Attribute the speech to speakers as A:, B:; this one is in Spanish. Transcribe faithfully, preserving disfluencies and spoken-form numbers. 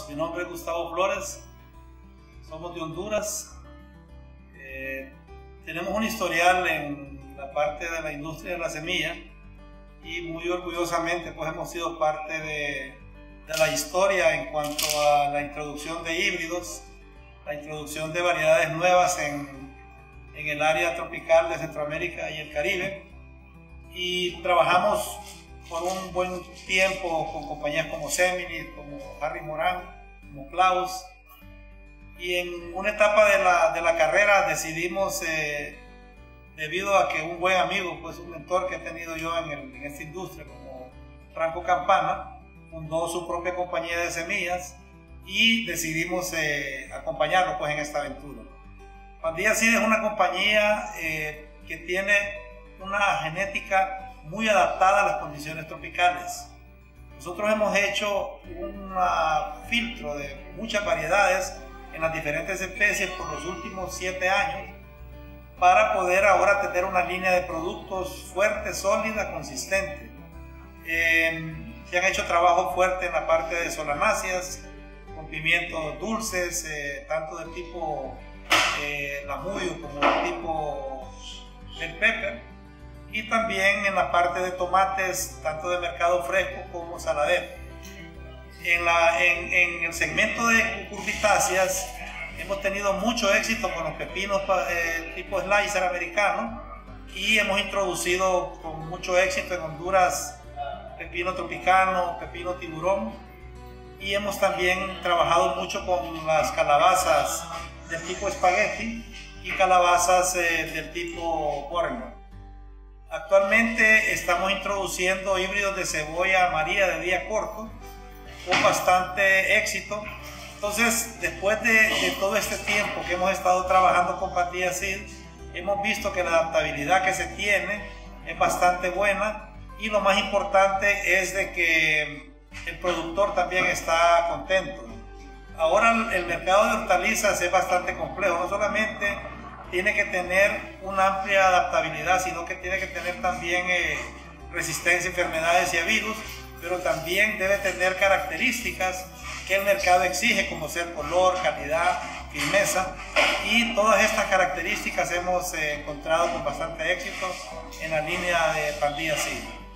A: mi nombre es Gustavo Flores, somos de Honduras. Eh, tenemos un historial en la parte de la industria de la semilla y muy orgullosamente pues hemos sido parte de, de la historia en cuanto a la introducción de híbridos, la introducción de variedades nuevas en, en el área tropical de Centroamérica y el Caribe, y trabajamos por un buen tiempo con compañías como Seminy, como Harry Moran, como Klaus, y en una etapa de la, de la carrera decidimos, eh, debido a que un buen amigo, pues un mentor que he tenido yo en, el, en esta industria, como Franco Campana, fundó su propia compañía de semillas y decidimos eh, acompañarlo pues en esta aventura. Pandilla Seed es una compañía eh, que tiene una genética muy adaptada a las condiciones tropicales. Nosotros hemos hecho un filtro de muchas variedades en las diferentes especies por los últimos siete años para poder ahora tener una línea de productos fuerte, sólida, consistente. Eh, se han hecho trabajo fuerte en la parte de solanáceas, con pimientos dulces, eh, tanto del tipo eh, lamudio como del tipo bell pepper, y también en la parte de tomates, tanto de mercado fresco como saladero. En, la, en, en el segmento de cucurbitáceas hemos tenido mucho éxito con los pepinos eh, tipo slicer americano, y hemos introducido con mucho éxito en Honduras pepino tropicano, pepino tiburón, y hemos también trabajado mucho con las calabazas del tipo espagueti y calabazas eh, del tipo Bournemouth. Actualmente estamos introduciendo híbridos de cebolla María de día corto con bastante éxito. Entonces, después de, de todo este tiempo que hemos estado trabajando con Pandilla Seed, hemos visto que la adaptabilidad que se tiene es bastante buena, y lo más importante es de que el productor también está contento. Ahora el mercado de hortalizas es bastante complejo, no solamente tiene que tener una amplia adaptabilidad, sino que tiene que tener también eh, resistencia a enfermedades y a virus, pero también debe tener características que el mercado exige, como ser color, calidad, firmeza, y todas estas características hemos eh, encontrado con bastante éxito en la línea de Pandilla Seed.